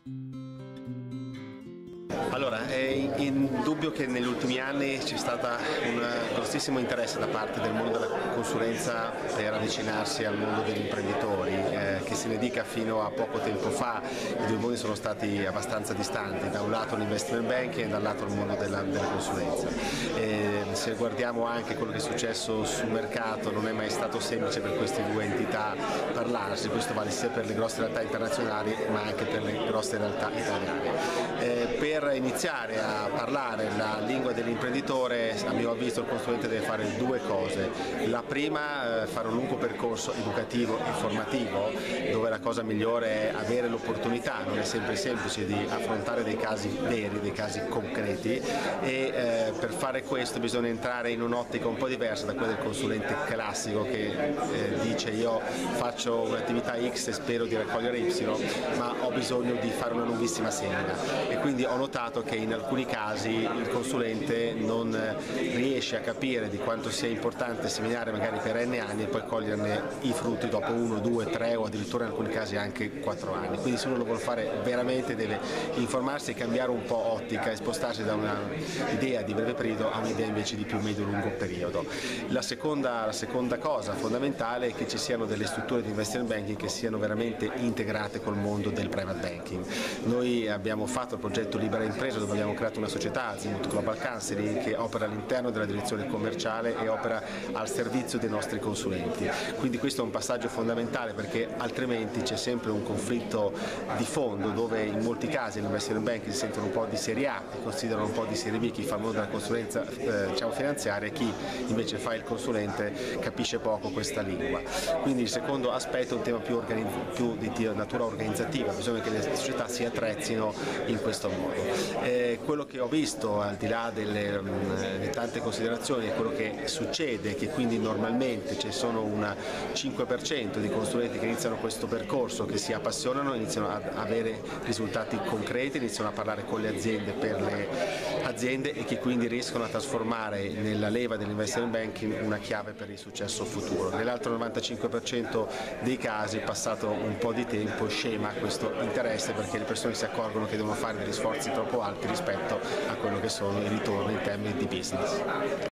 Allora, è indubbio che negli ultimi anni c'è stato un grossissimo interesse da parte del mondo della consulenza per avvicinarsi al mondo degli imprenditori, che se ne dica fino a poco tempo fa i due mondi sono stati abbastanza distanti, da un lato l'investment banking e dall'altro il mondo della consulenza. Se guardiamo anche quello che è successo sul mercato, non è mai stato semplice per queste due entità parlarsi, questo vale sia per le grosse realtà internazionali ma anche per le grosse realtà italiane. Per iniziare a parlare la lingua dell'imprenditore, a mio avviso il consulente deve fare due cose. La prima, fare un lungo percorso educativo e formativo, dove la cosa migliore è avere l'opportunità, non è sempre semplice, di affrontare dei casi veri, dei casi concreti, e per fare questo bisogna entrare in un'ottica un po' diversa da quella del consulente classico che dice io faccio un'attività X e spero di raccogliere Y, ma ho bisogno di fare una lunghissima semina, e quindi ho notato che in alcuni casi il consulente non riesce a capire di quanto sia importante seminare magari per N anni e poi coglierne i frutti dopo 1, 2, 3 o addirittura in alcuni casi anche 4 anni. Quindi se uno lo vuole fare veramente deve informarsi e cambiare un po' ottica e spostarsi da un'idea di breve periodo a un'idea invece di più medio-lungo periodo. La seconda cosa fondamentale è che ci siano delle strutture di investment banking che siano veramente integrate col mondo del private banking. Noi abbiamo fatto il progetto Libera Impresa, dove abbiamo creato una società, Azimut Global Counseling, che opera all'interno della direzione commerciale e opera al servizio dei nostri consulenti. Quindi questo è un passaggio fondamentale, perché altrimenti c'è sempre un conflitto di fondo, dove in molti casi l'investment banking si sentono un po' di serie A e considerano un po' di serie B chi fa il mondo della consulenza finanziaria, e chi invece fa il consulente capisce poco questa lingua. Quindi il secondo aspetto è un tema più di natura organizzativa, bisogna che le società si attrezzino in questo modo. Quello che ho visto, al di là delle tante considerazioni, è quello che succede, che quindi normalmente ci sono un 5% di consulenti che iniziano questo percorso, che si appassionano, iniziano ad avere risultati concreti, iniziano a parlare con le aziende per le aziende, e che quindi riescono a trasformare nella leva dell'investment banking una chiave per il successo futuro. Nell'altro 95% dei casi, passato un po' di tempo, scema questo interesse, perché le persone si accorgono che devono fare degli sforzi troppo alti rispetto a quello che sono i ritorni in termini di business.